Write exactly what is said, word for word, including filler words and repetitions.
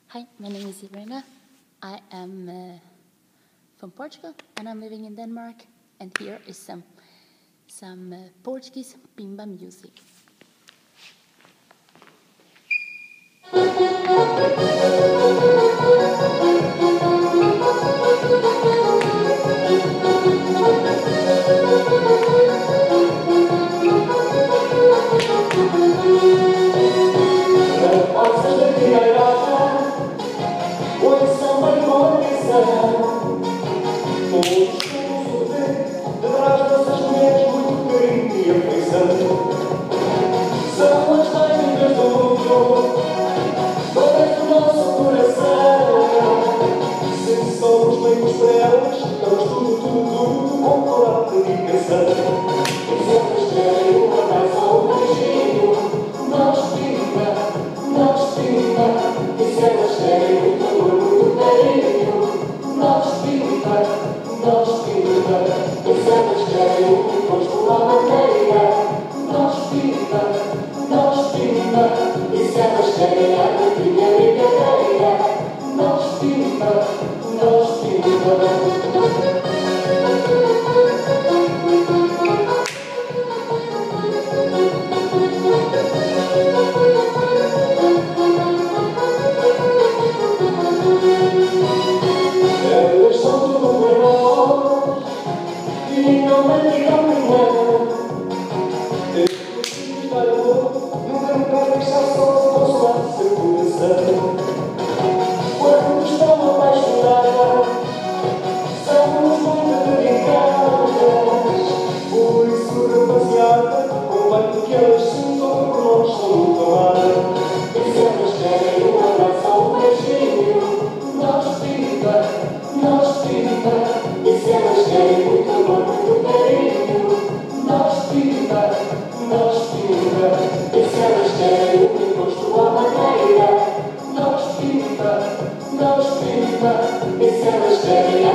Hi, my name is Irena. I am uh, from Portugal and I'm living in Denmark. And here is some some uh, Portuguese pimba music. São as mais lindas do mundo, todas do nosso coração. Se somos feitos para elas, damos tudo, tudo, tudo, com toda a dedicação. Os outros querem um abraço ou um beijinho, nós pinta, nós pinta. E se elas querem muito amor, muito carinho, nós pinta, nós pinta. E se elas querem um encosto à maneira, nós pinta, nós pinta. E se elas querem a cantinha brincadeira, nós pinta, nós pinta. Elas são tudo para nós e não mendigam ninguém. Nunca me quero deixar só do nosso lado seu coração. Quando estão apaixonadas, somos muito dedicadas. Por isso, rapaziada, convém que elas sintam por nós são muito amadas. E se elas querem um abraço ou um beijinho, nós pinta, nós pinta. E se elas querem muito amor, muito carinho, nós pinta, nós pinta. E se elas querem um encosto à maneira, nós pinta, nós pinta. E se elas querem